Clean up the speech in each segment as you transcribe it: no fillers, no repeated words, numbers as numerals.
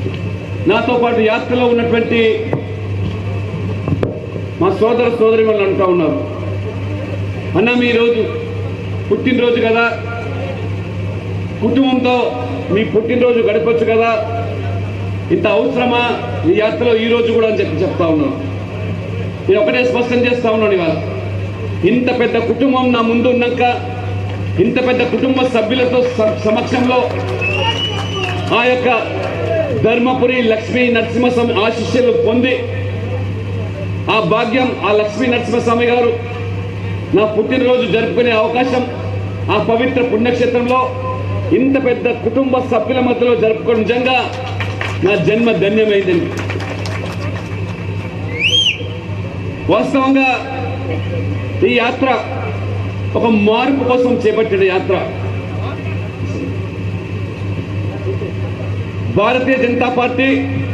నాతో పాటు యాత్రలో ఉన్నటువంటి మా సోదర సోదరిమణులు అంటూ ఉన్నారు, అన్న మీ రోజు పుట్టినరోజు కదా, కుటుంబంతో మీ పుట్టినరోజు గడపచ్చు కదా, ఇంత అవసరమా ఈ యాత్రలో ఈ రోజు కూడా అని చెప్తా ఉన్నాను. నేను ఒకటే స్పష్టం చేస్తా ఉన్నాను, ఇవాళ ఇంత పెద్ద కుటుంబం నా ముందు ఉన్నాక, ఇంత పెద్ద కుటుంబ సభ్యులతో సమక్షంలో ఆ యొక్క ధర్మపురి లక్ష్మీ నరసింహస్వామి ఆశీస్సులు పొంది ఆ భాగ్యం ఆ లక్ష్మీ నరసింహస్వామి గారు నా పుట్టినరోజు జరుపుకునే అవకాశం ఆ పవిత్ర పుణ్యక్షేత్రంలో ఇంత పెద్ద కుటుంబ సభ్యుల మధ్యలో జరుపుకోవడం నిజంగా నా జన్మ ధన్యమైందండి. వాస్తవంగా ఈ యాత్ర ఒక మార్పు కోసం చేపట్టిన యాత్ర. భారతీయ జనతా పార్టీ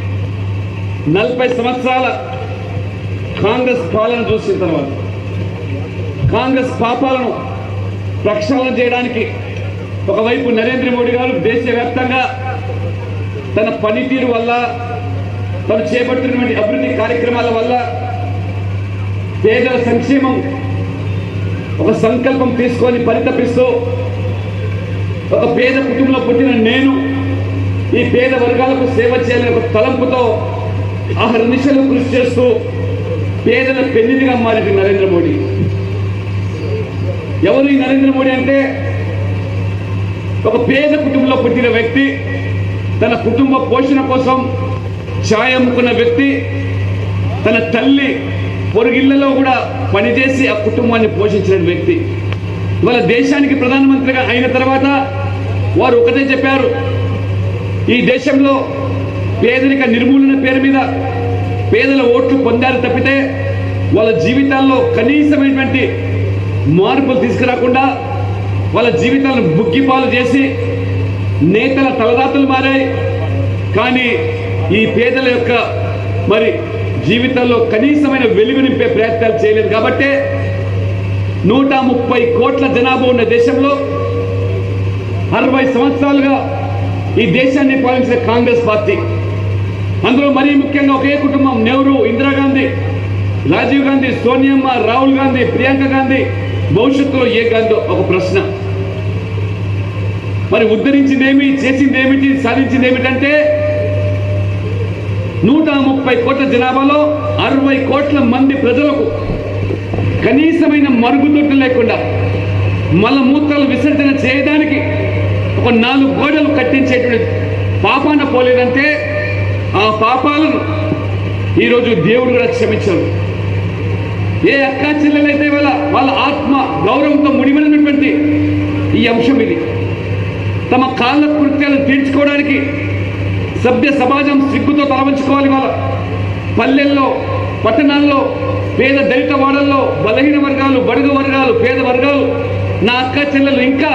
40 సంవత్సరాల కాంగ్రెస్ పాలన చూసిన తర్వాత కాంగ్రెస్ పాపాలను ప్రక్షాళన చేయడానికి ఒకవైపు నరేంద్ర మోడీ గారు దేశవ్యాప్తంగా తన పనితీరు వల్ల, తను చేపట్టినటువంటి అభివృద్ధి కార్యక్రమాల వల్ల పేదల సంక్షేమం ఒక సంకల్పం తీసుకొని పరితపిస్తూ, ఒక పేద కుటుంబంలో పుట్టిన నేను ఈ పేద వర్గాలకు సేవ చేయాలని ఒక తలంపుతో అహర్నిశలు కృషి చేస్తూ పేదల పెన్నిధిగా మారింది నరేంద్ర మోడీ. ఎవరు ఈ నరేంద్ర మోడీ అంటే, ఒక పేద కుటుంబంలో పుట్టిన వ్యక్తి, తన కుటుంబ పోషణ కోసం ఛాయ్ అమ్ముకున్న వ్యక్తి, తన తల్లి పొరుగిళ్లలో కూడా పనిచేసి ఆ కుటుంబాన్ని పోషించిన వ్యక్తి. ఇవాళ దేశానికి ప్రధానమంత్రిగా అయిన తర్వాత వారు ఒకటే చెప్పారు, ఈ దేశంలో పేదరిక నిర్మూలన పేరు మీద పేదల ఓట్లు పొందారు తప్పితే వాళ్ళ జీవితాల్లో కనీసమైనటువంటి మార్పులు తీసుకురాకుండా వాళ్ళ జీవితాలను బుగ్గిపాలు చేసి నేతల తలరాతలు మారాయి. కానీ ఈ పేదల యొక్క మరి జీవితాల్లో కనీసమైన వెలుగు నింపే ప్రయత్నాలు చేయలేదు. కాబట్టి 130 కోట్ల జనాభా ఉన్న దేశంలో 60 సంవత్సరాలుగా ఈ దేశాన్ని పాలించిన కాంగ్రెస్ పార్టీ, అందులో మరీ ముఖ్యంగా ఒకే కుటుంబం, నెహ్రూ, ఇందిరాగాంధీ, రాజీవ్ గాంధీ, సోనియమ్మ, రాహుల్ గాంధీ, ప్రియాంక గాంధీ, భవిష్యత్తులో ఏ గాంధీ ఒక ప్రశ్న. మరి ఉద్ధరించిందేమి, చేసిందేమిటి, సాధించింది ఏమిటంటే 130 కోట్ల జనాభాలో 60 కోట్ల మంది ప్రజలకు కనీసమైన మరుగుదొడ్లు లేకుండా మలమూత్రాలు విసర్జన చేయడానికి ఒక 4 గోడలు కట్టించేటువంటి పాపాన పోలేదంటే ఆ పాపాలను ఈరోజు దేవుడు కూడా క్షమించాడు. ఏ అక్కా చెల్లెలైతే వాళ్ళ ఆత్మ గౌరవంతో ముడిపడినటువంటి ఈ అంశం ఇది. తమ కాళ్ళ కృత్యాలను తీర్చుకోవడానికి సభ్య సమాజం సిగ్గుతో తలవంచుకోవాలి. వాళ్ళ పల్లెల్లో, పట్టణాల్లో, పేద దళిత వాడల్లో, బలహీన వర్గాలు, బడుగు వర్గాలు, పేద వర్గాలు, నా అక్క చెల్లెలు ఇంకా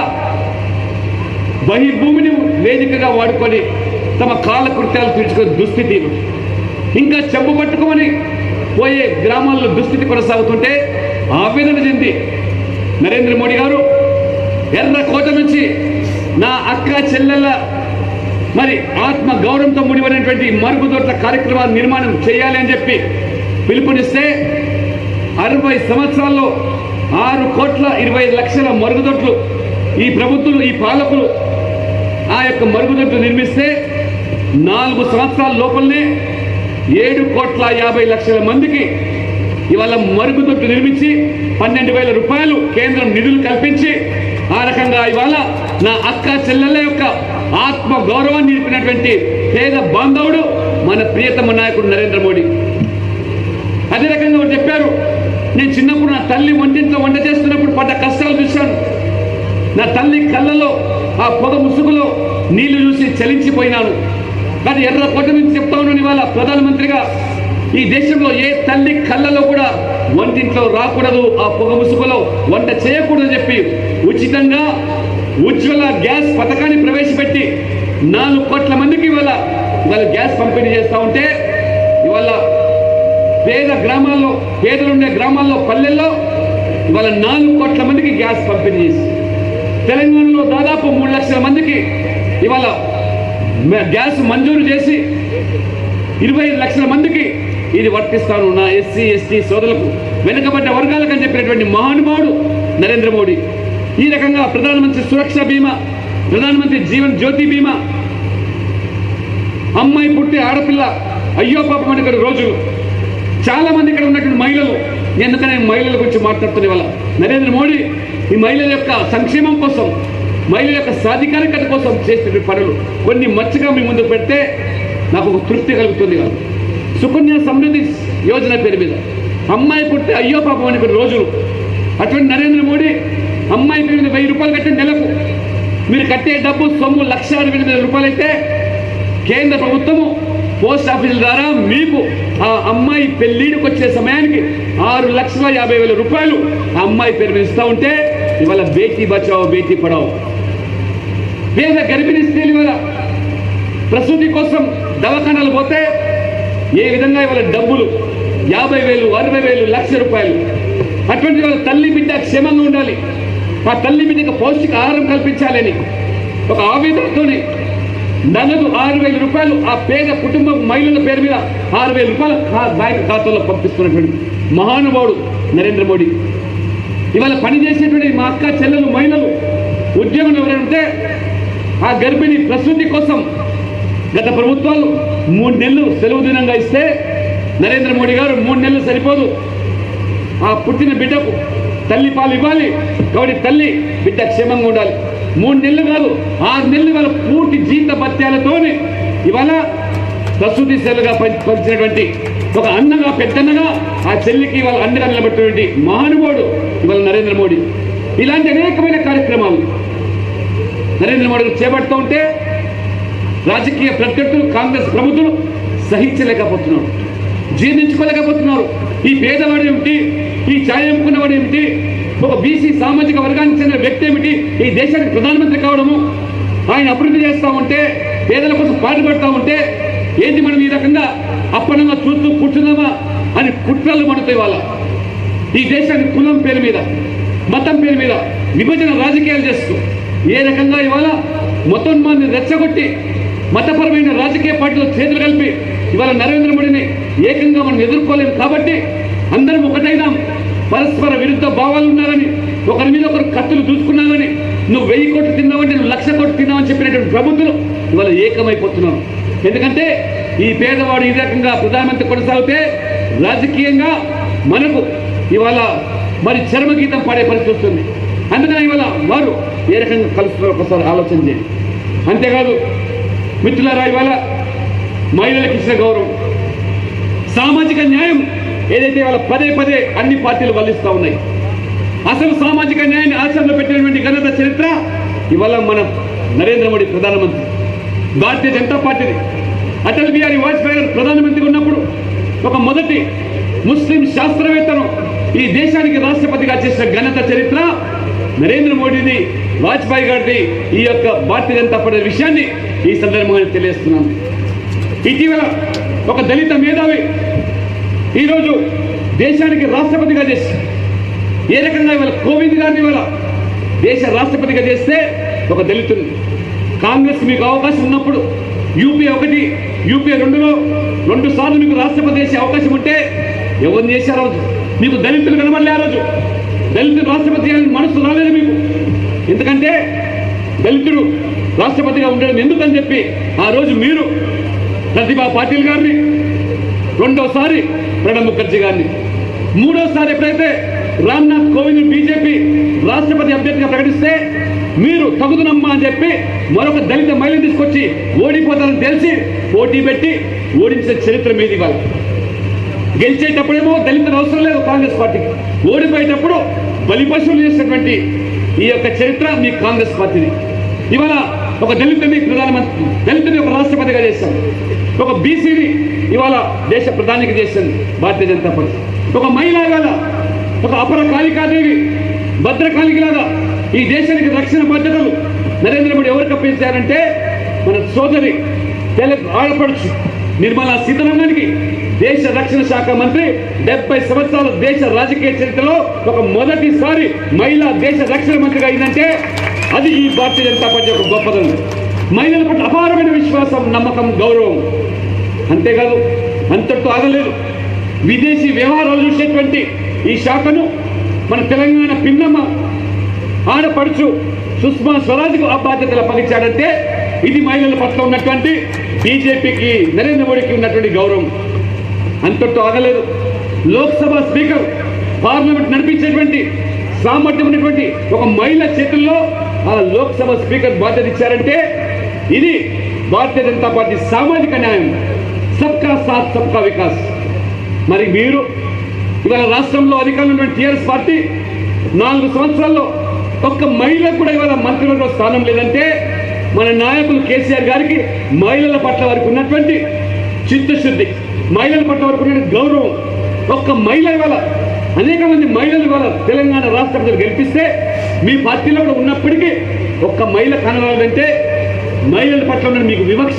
బహిర్భూమిని వేదికగా వాడుకొని తమ కాళ్ళ కృత్యాలు తీర్చుకునే దుస్థితి, ఇంకా చెంపు పట్టుకొని పోయే గ్రామాల్లో దుస్థితి కొనసాగుతుంటే ఆవేదన చెంది నరేంద్ర మోడీ గారు ఎర్రకోట నుంచి నా అక్క చెల్లెళ్ళ మరి ఆత్మ గౌరవంతో ముడిపడినటువంటి మరుగుదొడ్ల కార్యక్రమాల నిర్మాణం చేయాలి అని చెప్పి పిలుపునిస్తే 60 సంవత్సరాల్లో 6,25,00,000 మరుగుదొడ్లు ఈ ప్రభుత్వం, ఈ పాలకులు ఆ యొక్క మరుగుదొడ్లు నిర్మిస్తే 4 సంవత్సరాల లోపలనే 7,50,00,000 మందికి ఇవాళ మరుగుదొడ్లు నిర్మించి 12,000 రూపాయలు కేంద్రం నిధులు కల్పించి ఆ రకంగా ఇవాళ నా అక్క చెల్లెళ్ళ యొక్క ఆత్మ గౌరవాన్ని నిలిపినటువంటి పేద బాంధవుడు మన ప్రియతమ నాయకుడు నరేంద్ర మోడీ. అదే రకంగా వారు చెప్పారు, నేను చిన్నప్పుడు నా తల్లి వంటింట్లో వంట చేస్తున్నప్పుడు పడ్డ కష్టాలు చూశాను. నా తల్లి కళ్ళలో ఆ పొగ ముసుగులో నీళ్లు చూసి చలించిపోయినాను. కానీ ఎర్రకోట నుంచి చెప్తా ఉన్నాను, ఇవాళ ప్రధానమంత్రిగా ఈ దేశంలో ఏ తల్లి కళ్ళలో కూడా వంటింట్లో రాకూడదు, ఆ పొగ ముసుగులో వంట చేయకూడదని చెప్పి ఉచితంగా ఉజ్వల గ్యాస్ పథకాన్ని ప్రవేశపెట్టి 4 కోట్ల మందికి ఇవాళ గ్యాస్ పంపిణీ చేస్తూ ఉంటే ఇవాళ పేద గ్రామాల్లో, పేదలుండే గ్రామాల్లో, పల్లెల్లో ఇవాళ 4 కోట్ల మందికి గ్యాస్ పంపిణీ చేసి తెలంగాణలో దాదాపు 3 లక్షల మందికి ఇవాళ గ్యాస్ మంజూరు చేసి 25 లక్షల మందికి ఇది వర్తిస్తాను నా ఎస్సీ ఎస్టీ సోదరులకు వెనుకబడ్డ వర్గాలకు అని చెప్పినటువంటి మహానుభావుడు నరేంద్ర మోడీ. ఈ రకంగా ప్రధానమంత్రి సురక్ష బీమా, ప్రధానమంత్రి జీవన్ జ్యోతి బీమా, అమ్మాయి పుట్టి ఆడపిల్ల అయ్యో పాపం అని ఇక్కడ రోజులు చాలా మంది ఇక్కడ ఉన్నటువంటి మహిళలు, ఎందుకనే మహిళల గురించి మాట్లాడుతున్న వాళ్ళ నరేంద్ర మోడీ ఈ మహిళల యొక్క సంక్షేమం కోసం, మహిళల యొక్క సాధికారికత కోసం చేస్తున్న పనులు కొన్ని మచ్చగా మీ ముందు పెడితే నాకు ఒక తృప్తి కలుగుతుంది. కాదు సుకన్య సమృద్ధి యోజన పేరు మీద అమ్మాయి పుట్టి అయ్యో పాపం అని కొన్ని రోజులు, అటువంటి నరేంద్ర మోడీ అమ్మాయి పేరు మీద 1000 రూపాయలు కట్టే నెలకు మీరు కట్టే డబ్బు సొమ్ము 1,68,000 రూపాయలు అయితే కేంద్ర ప్రభుత్వము పోస్ట్ ఆఫీసుల ద్వారా మీకు ఆ అమ్మాయి పెళ్లిడికి వచ్చే సమయానికి 6,50,000 రూపాయలు ఆ అమ్మాయి పేరు మీద ఇస్తూ ఉంటే ఇవాళ బేటీ బచావో బేటీ పడావో. పేద గర్భిణీ స్త్రీలు ఇవాళ ప్రసూతి కోసం దవాఖానాలు పోతే ఏ విధంగా ఇవాళ డబ్బులు 50,000, 60,000, 1,00,000 రూపాయలు. అటువంటి వాళ్ళ తల్లి బిడ్డ క్షేమంగా ఉండాలి, ఆ తల్లి బిడ్డకు పౌష్టిక ఆహారం కల్పించాలని ఒక ఆవేదనతోని నగదు 6,000 రూపాయలు ఆ పేద కుటుంబ మహిళల పేరు మీద 6,000 రూపాయలు బ్యాంక్ ఖాతాలో పంపిస్తున్నటువంటి మహానుభావుడు నరేంద్ర మోడీ. ఇవాళ పనిచేసేటువంటి మా అక్క చెల్లెలు మహిళలు ఉద్యోగం ఎవరైతే ఆ గర్భిణీ ప్రసూతి కోసం గత ప్రభుత్వాలు 3 నెలలు సెలవు దినంగా ఇస్తే నరేంద్ర మోడీ గారు 3 నెలలు సరిపోదు, ఆ పుట్టిన బిడ్డకు తల్లి పాలు ఇవ్వాలి కాబట్టి తల్లి బిడ్డ క్షేమంగా ఉండాలి. 3 నెలలు కాదు 6 నెలలు ఇవాళ పూర్తి జీవిత భత్యాలతోనే ఇవాళ ప్రసూతి సేవలుగా పంచినటువంటి ఒక అన్నగా పెద్దన్నగా ఆ చెల్లికి ఇవాళ అండగా నిలబెట్టినటువంటి మహానుభావుడు ఇవాళ నరేంద్ర మోడీ. ఇలాంటి అనేకమైన కార్యక్రమాలు నరేంద్ర మోడీ చేపడుతూ ఉంటే రాజకీయ ప్రత్యర్థులు కాంగ్రెస్ ప్రభుత్వం సహించలేకపోతున్నారు, జీర్ణించుకోలేకపోతున్నారు. ఈ పేదవాడు ఏమిటి, ఈ ఛాయ అమ్ముకున్నవాడు ఏమిటి, ఒక బీసీ సామాజిక వర్గానికి చెందిన వ్యక్తి ఏమిటి ఈ దేశానికి ప్రధానమంత్రి కావడము, ఆయన అభివృద్ధి చేస్తూ ఉంటే పేదల కోసం పాటుపడుతూ ఉంటే ఏంటి మనం ఈ రకంగా అప్పనంగా చూస్తూ కూర్చున్నామా అని కుట్రలు పడుతాయి. వాళ్ళ ఈ దేశానికి కులం పేరు మీద, మతం పేరు మీద విభజన రాజకీయాలు చేస్తూ ఏ రకంగా ఇవాళ మొత్తం మంది రెచ్చగొట్టి మతపరమైన రాజకీయ పార్టీలు చేతులు కలిపి ఇవాళ నరేంద్ర మోడీని ఏకంగా మనం ఎదుర్కోలేము. కాబట్టి అందరం ఒకటైనా పరస్పర విరుద్ధ భావాలు ఉన్నారని, ఒకరి మీద ఒకరు కత్తులు దూసుకున్నారని, నువ్వు 1000 కోట్లు తిన్నావంటే నువ్వు 1,00,000 కోట్లు తిన్నావని చెప్పినటువంటి ప్రభుత్వం ఇవాళ ఏకమైపోతున్నారు. ఎందుకంటే ఈ పేదవాడు ఈ రకంగా ప్రధానమంత్రి కొనసాగితే రాజకీయంగా మనకు ఇవాళ మరి చర్మగీతం పాడే పరిస్థితి వస్తుంది. అందుకని ఇవాళ వారు ఏ రకంగా కలుస్తున్నారో ఒకసారి ఆలోచన చేయండి. అంతేకాదు మిత్రులారా, ఇవాళ మహిళలకు ఇచ్చిన గౌరవం, సామాజిక న్యాయం ఏదైతే ఇవాళ పదే పదే అన్ని పార్టీలు వల్లిస్తూ ఉన్నాయి, అసలు సామాజిక న్యాయాన్ని ఆచరణలో పెట్టినటువంటి ఘనత చరిత్ర ఇవాళ మన నరేంద్ర మోడీ ప్రధానమంత్రి. భారతీయ జనతా పార్టీని అటల్ బిహారీ వాజ్పేయి గారు ప్రధానమంత్రిగా ఉన్నప్పుడు ఒక మొదటి ముస్లిం శాస్త్రవేత్తను ఈ దేశానికి రాష్ట్రపతిగా చేసిన ఘనత చరిత్ర నరేంద్ర మోడీది, వాజ్పేయి గారిది. ఈ యొక్క భారతీయ జనతా పార్టీ విషయాన్ని ఈ సందర్భంగా తెలియజేస్తున్నాను. ఇటీవల ఒక దళిత మేధావి ఈరోజు దేశానికి రాష్ట్రపతిగా చేసి ఏ రకంగా ఇవాళ కోవింద్ గారిని ఇవాళ దేశ రాష్ట్రపతిగా చేస్తే ఒక దళితుని కాంగ్రెస్ మీకు అవకాశం ఉన్నప్పుడు యూపీ 1, యూపీ 2లో 2 సార్లు మీకు రాష్ట్రపతి చేసే అవకాశం ఉంటే ఎవరిని చేశారు? రోజు మీకు దళితులు కనబడలే. ఆ రోజు దళితులు రాష్ట్రపతి చేయాలని మనసు రాలేదు మీకు. ఎందుకంటే దళితుడు రాష్ట్రపతిగా ఉండడం ఎందుకని చెప్పి ఆ రోజు మీరు ప్రతిభా పాటిల్ గారిని, 2వసారి ప్రణబ్ ముఖర్జీ గారిని, 3వసారి ఎప్పుడైతే రామ్నాథ్ కోవింద్ బీజేపీ రాష్ట్రపతి అభ్యర్థిగా ప్రకటిస్తే మీరు తగుదునమ్మా అని చెప్పి మరొక దళిత మహిళను తీసుకొచ్చి ఓడిపోతారని తెలిసి పోటీ పెట్టి ఓడించిన చరిత్ర మీది. ఇవాళ గెలిచేటప్పుడేమో దళితులు అవసరం లేదు కాంగ్రెస్ పార్టీకి, ఓడిపోయేటప్పుడు బలిపశువులు చేసినటువంటి ఈ యొక్క చరిత్ర మీ కాంగ్రెస్ పార్టీది. ఇవాళ ఒక దళితుని ప్రధానమంత్రి, దళితుని ఒక రాష్ట్రపతిగా చేశాం, ఒక బీసీని ఇవాళ దేశ ప్రధానికి చేసింది భారతీయ జనతా పార్టీ. ఒక మహిళ ఇవాళ ఒక అపర కాళికాదేవి భద్రకాళికలాగా ఈ దేశానికి రక్షణ బాధ్యతలు నరేంద్ర మోడీ ఎవరికి అప్పగించారంటే మన సోదరి ఆడపడుచు నిర్మలా సీతారామన్కి దేశ రక్షణ శాఖ మంత్రి. 70 సంవత్సరాల దేశ రాజకీయ చరిత్రలో ఒక మొదటిసారి మహిళా దేశ రక్షణ మంత్రిగా అయిందంటే అది ఈ భారతీయ జనతా పార్టీ యొక్క గొప్పదనం. మహిళల పట్ల అపారమైన విశ్వాసం, నమ్మకం, గౌరవం. అంతేకాదు అంతటితో ఆగలేదు. విదేశీ వ్యవహారాలు చూసేటువంటి ఈ శాఖను మన తెలంగాణ పిన్నమ్మ ఆడపడుచు సుష్మా స్వరాజ్కు ఆ బాధ్యతలు అప్పగించాడంటే ఇది మహిళల పట్ల ఉన్నటువంటి బీజేపీకి, నరేంద్ర మోడీకి ఉన్నటువంటి గౌరవం. అంతటితో ఆగలేదు. లోక్సభ స్పీకర్, పార్లమెంట్ నడిపించేటువంటి సామర్థ్యం ఉన్నటువంటి ఒక మహిళ చేతుల్లో ఆ లోక్సభ స్పీకర్ బాధ్యత ఇచ్చారంటే ఇది భారతీయ జనతా పార్టీ సామాజిక న్యాయం, సబ్కా సాత్ సబ్కా వికాస్. మరి మీరు ఇవాళ రాష్ట్రంలో అధికారంలో ఉన్నటువంటి టీఆర్ఎస్ పార్టీ 4 సంవత్సరాల్లో ఒక్క మహిళకు కూడా ఇవాళ మంత్రివర్గ స్థానం లేదంటే మన నాయకులు కేసీఆర్ గారికి మహిళల పట్ల వారికి ఉన్నటువంటి చిత్తశుద్ధి, మహిళల పట్ల వారికి ఉన్నటువంటి గౌరవం. ఒక్క మహిళ ఇవాళ అనేక మంది మహిళలు ఇవాళ తెలంగాణ రాష్ట్ర ప్రజలు గెలిపిస్తే మీ పార్టీలో కూడా ఉన్నప్పటికీ ఒక్క మహిళ కనరాలంటే మహిళల పట్ల ఉన్న మీకు వివక్ష.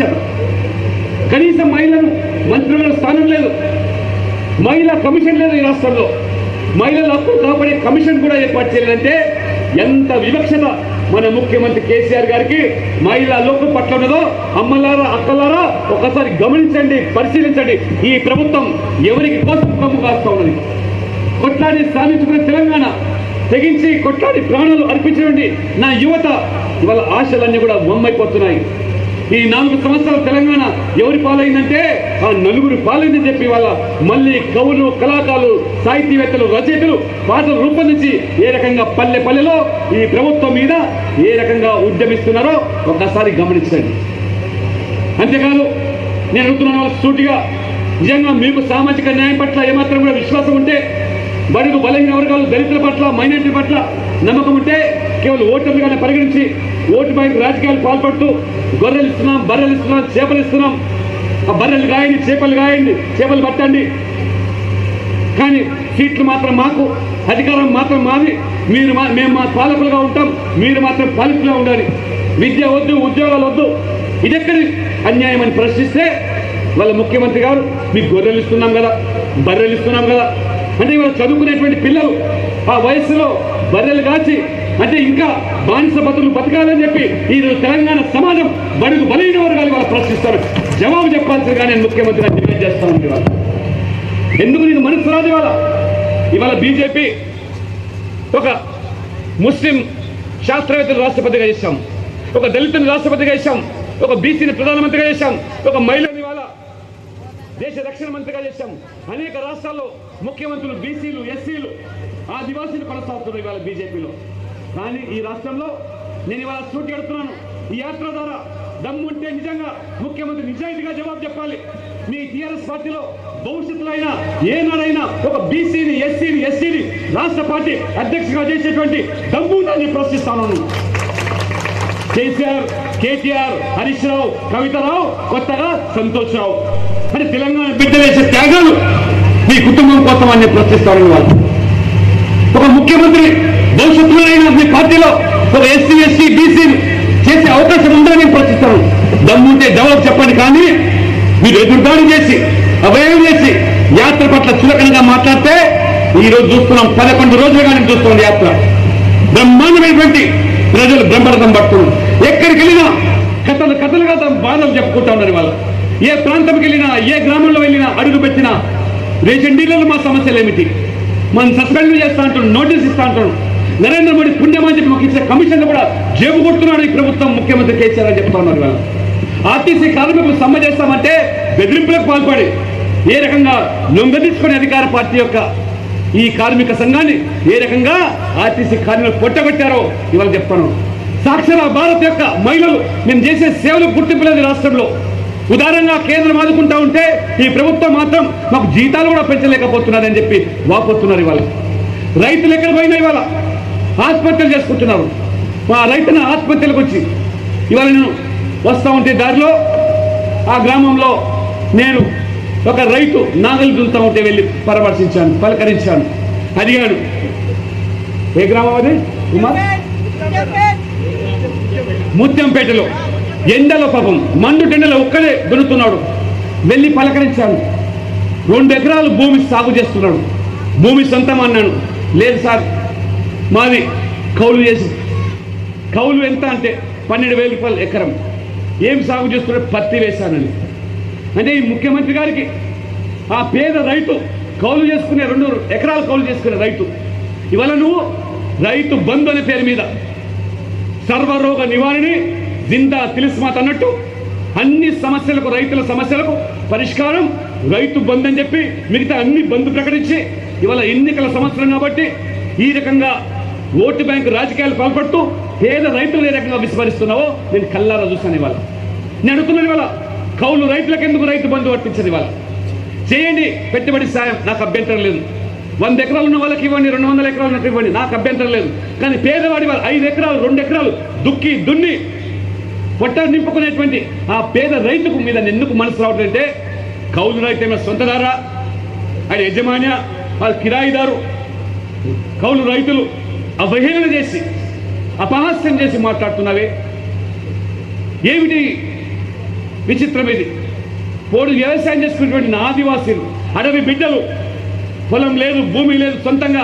కనీసం మహిళను మంత్రివర్గ స్థానం లేదు, మహిళా కమిషన్ లేదు ఈ రాష్ట్రంలో, మహిళల హక్కులు కాపాడే కమిషన్ కూడా ఏర్పాటు చేయాలంటే ఎంత వివక్షత మన ముఖ్యమంత్రి కేసీఆర్ గారికి మహిళా లోకం పట్ల ఉన్నదో అమ్మలారా, అక్కలారా ఒకసారి గమనించండి, పరిశీలించండి. ఈ ప్రభుత్వం ఎవరికి కోసం కమ్ము కాస్తా ఉన్నది. కొట్లాడి సాధించుకున్న తెలంగాణ, తెగించి కొట్లాడి ప్రాణాలు అర్పించినటువంటి నా యువత ఇవాళ ఆశలన్నీ కూడా బొమ్మైపోతున్నాయి. ఈ 4 సంవత్సరాల తెలంగాణ ఎవరి పాలైందంటే ఆ నలుగురు పాలైందని చెప్పి వాళ్ళ మళ్ళీ కవులు, కళాకారులు, సాహితీవేత్తలు, రచయితలు పాటలు రూపొందించి ఏ రకంగా పల్లె పల్లెలో ఈ ప్రభుత్వం మీద ఏ రకంగా ఉద్యమిస్తున్నారో ఒకసారి గమనించండి. అంతేకాదు నేను అడుగుతున్నాను వాళ్ళ సూటిగా, నిజంగా మీకు సామాజిక న్యాయం పట్ల ఏమాత్రం కూడా విశ్వాసం ఉంటే, బడుగు బలహీన వర్గాలు, దళితుల పట్ల, మైనారిటీ పట్ల నమ్మకం ఉంటే కేవలం ఓటర్లుగానే పరిగణించి ఓటు బ్యాంక్ రాజకీయాలు పాల్పడుతూ గొర్రెలు ఇస్తున్నాం, బర్రెలు ఇస్తున్నాం, చేపలు ఇస్తున్నాం, ఆ బర్రెలు గాయండి, చేపలు పట్టండి, కానీ సీట్లు మాత్రం మాకు, అధికారం మాత్రం మాది, మేము మా పాలకులుగా ఉంటాం, మీరు మాత్రం పాలకులుగా ఉండాలి, విద్య వద్దు, ఉద్యోగాలు వద్దు, ఇదెక్కడి అన్యాయం అని ప్రశ్నిస్తే వాళ్ళ ముఖ్యమంత్రి గారు మీకు గొర్రెలు ఇస్తున్నాం కదా, బర్రెలు ఇస్తున్నాం కదా అంటే ఇవాళ చదువుకునేటువంటి పిల్లలు ఆ వయసులో బర్రెలు కాచి అంటే ఇంకా బానిస బతులు బతకాలని చెప్పి ఈరోజు తెలంగాణ సమాజం బడుగు బలైన వర్గాలు వాళ్ళు ప్రశ్నిస్తారు. జవాబు చెప్పాల్సిందిగా నేను ముఖ్యమంత్రిగా డిమాండ్ చేస్తాను. ఇవాళ ఎందుకు నీకు మనసు రాదు? ఇవాళ బీజేపీ ఒక ముస్లిం శాస్త్రవేత్తలు రాష్ట్రపతిగా చేశాం, ఒక దళితుని రాష్ట్రపతిగా చేశాం, ఒక బీసీని ప్రధానమంత్రిగా చేశాం, ఒక మహిళని ఇవాళ దేశ రక్షణ మంత్రిగా చేశాం. అనేక రాష్ట్రాల్లో ముఖ్యమంత్రులు బీసీలు, ఎస్సీలు, ఆదివాసీలు కొనసాగుతున్నారు ఇవాళ బీజేపీలో. కానీ ఈ రాష్ట్రంలో నేను ఇవాళ సూటి కడుతున్నాను, ఈ యాత్ర ద్వారా దమ్ముంటే నిజంగా ముఖ్యమంత్రి నిజాయితీగా జవాబు చెప్పాలి. మీ టీఆర్ఎస్ పార్టీలో భవిష్యత్తులో అయినా ఏనాడైనా ఒక బీసీని, ఎస్సీని, ఎస్సీని రాష్ట్ర పార్టీ అధ్యక్షుడిగా చేసేటువంటి దమ్ముని ప్రశ్నిస్తాను. కేసీఆర్, కేటీఆర్, హరీష్ రావు, కవితారావు, కొత్తగా సంతోష్ రావు అంటే తెలంగాణ బిడ్డలు వేసే త్యాగాలు మీ కుటుంబం కోసం అని ప్రశ్నిస్తారని వాళ్ళు. ఒక ముఖ్యమంత్రి భవిష్యత్తులో అయినా మీ పార్టీలో ఒక ఎస్సీ, ఎస్టీ, బీసీలు చేసే అవకాశం ఉందని నేను ప్రశ్నిస్తాను. దమ్ముంటే జవాబు చెప్పండి. కానీ మీరు ఎదురుదాడి చేసి, అభయం చేసి యాత్ర పట్ల చులకనగా మాట్లాడితే ఈరోజు చూస్తున్నాం, 11 రోజులుగా నేను చూస్తున్నాం యాత్ర బ్రహ్మాండమైనటువంటి ప్రజలు బ్రహ్మరథం పడుతున్నారు. ఎక్కడికి వెళ్ళినా కథలుగా తమ బాధలు చెప్పుకుంటా ఉన్నారు. వాళ్ళు ఏ ప్రాంతంకి వెళ్ళినా, ఏ గ్రామంలో వెళ్ళినా, అడుగు పెట్టినా రేషన్ డీలర్లు మా సమస్యలు ఏమిటి, మనం సస్పెండ్ చేస్తా అంటాడు, నోటీస్ ఇస్తా అంటాడు, నరేంద్ర మోడీ పుణ్యమని చెప్పి మాకు ఇచ్చే కమిషన్ కూడా జేబు కొడుతున్నాడు ఈ ప్రభుత్వం, ముఖ్యమంత్రి కేసీఆర్ అని చెప్తా ఉన్నారు. వాళ్ళు ఆర్టీసీ కార్మికులు సమ్మె చేస్తామంటే బెదిరింపులకు పాల్పడి ఏ రకంగా లొంగదీసుకునే అధికార పార్టీ యొక్క ఈ కార్మిక సంఘాన్ని ఏ రకంగా ఆర్టీసీ కార్మికులు పొట్టగొట్టారో ఇవాళ చెప్తాను. సాక్షర భారత్ యొక్క మహిళలు మేము చేసే సేవలకు గుర్తింపు లేదు రాష్ట్రంలో. ఉదారంగా కేంద్రం ఆదుకుంటా ఉంటే ఈ ప్రభుత్వం మాత్రం మాకు జీతాలు కూడా పెంచలేకపోతున్నదని చెప్పి వాపోతున్నారు. ఇవాళ రైతులు ఎక్కడ పోయినా ఇవాళ ఆత్మహత్యలు చేసుకుంటున్నారు. మా రైతున ఆత్మహత్యలకు వచ్చి ఇవాళ నేను వస్తూ ఉంటే దారిలో ఆ గ్రామంలో నేను ఒక రైతు నాగలి దున్నుతూ ఉంటే వెళ్ళి పరామర్శించాను, పలకరించాను, అడిగాను ఏ గ్రామం అది కుమార్? ముత్యంపేటలో ఎండలో పాపం మండుటెండలో ఒక్కడే దున్నుతున్నాడు. వెళ్ళి పలకరించాను. 2 ఎకరాలు భూమి సాగు చేస్తున్నాడు. భూమి సొంతం అన్నాను. లేదు సార్ మాది కౌలు చేసి. కౌలు ఎంత అంటే 12,000 రూపాయలు ఎకరం. ఏం సాగు చేస్తున్నాడు? పత్తి వేశానని. అంటే ఈ ముఖ్యమంత్రి గారికి ఆ పేద రైతు కౌలు చేసుకునే 2 ఎకరాలు కౌలు చేసుకునే రైతు ఇవాళ నువ్వు రైతు బంధు అనే పేరు మీద సర్వరోగ నివారణి జిందా తిలిస్మాత్ అన్నట్టు అన్ని సమస్యలకు, రైతుల సమస్యలకు పరిష్కారం రైతు బంధు అని చెప్పి మిగతా అన్ని బంధు ప్రకటించి ఇవాళ ఎన్నికల సంవత్సరం కాబట్టి ఈ రకంగా ఓటు బ్యాంకు రాజకీయాలు పాల్పడుతూ పేద రైతులు ఏ రకంగా విస్మరిస్తున్నావో నేను కల్లారా చూస్తాను. ఇవాళ నేను అడుగుతున్నాను, ఇవాళ కౌలు రైతులకు ఎందుకు రైతు బంధు వర్తించదు? ఇవాళ చేయండి, పెట్టుబడి సాయం, నాకు అభ్యంతరం లేదు. 100 ఎకరాలు ఉన్న వాళ్ళకి ఇవ్వండి, 200 ఎకరాలు ఉన్నట్టు ఇవ్వండి, నాకు అభ్యంతరం లేదు. కానీ పేదవాడి వాళ్ళు 5 ఎకరాలు 2 ఎకరాలు దుక్కి దున్ని పొట్ట నింపుకునేటువంటి ఆ పేద రైతుకు మీద ఎందుకు మనసు రావట్లంటే కౌలు రైతు ఏమైనా సొంతదారా, ఆయన యజమాన్య, వాళ్ళు కిరాయిదారు? కౌలు రైతులు అవహేళన చేసి అపహాస్యం చేసి మాట్లాడుతున్నావే, ఏమిటి విచిత్రం ఇది? పోడు వ్యవసాయం చేసుకునేటువంటి నా ఆదివాసీలు, అడవి బిడ్డలు, పొలం లేదు, భూమి లేదు సొంతంగా,